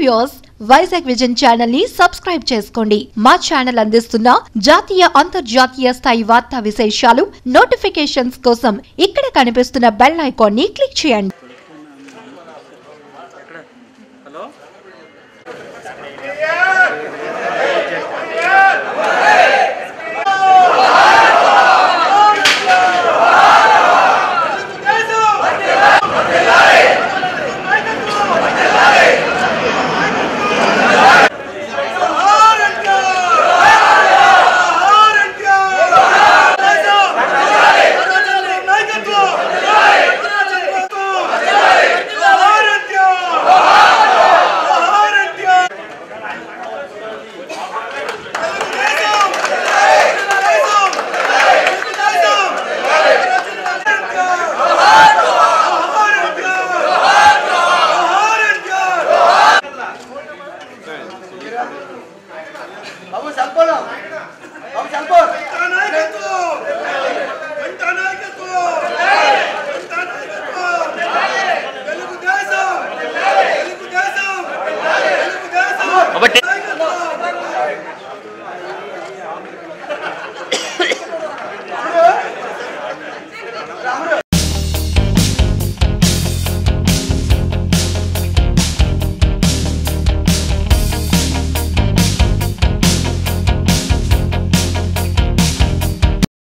Viewers, Vizag vision channel ని subscribe చేసుకోండి. మా ఛానల్ అందిస్తున్న జాతీయ అంతర్జాతీయ స్థాయి వార్తా విశేషాలు నోటిఫికేషన్స్ కోసం ఇక్కడ కనిపిస్తున్న బెల్ ఐకాన్ ని క్లిక్ చేయండి.